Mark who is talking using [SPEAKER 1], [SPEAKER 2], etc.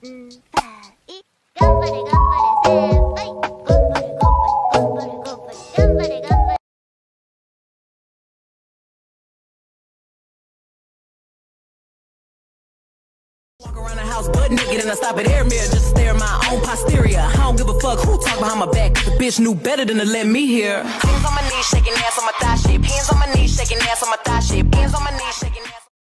[SPEAKER 1] Walk around the house butt naked and I stop at air mirror just to stare at my own posterior. I don't give a fuck who talk behind my back. The bitch knew better than to let me hear. Hands on my knees, shaking ass on my thigh shape. Hands on my knees, shaking ass on my thigh shape. Hands on my knees, shaking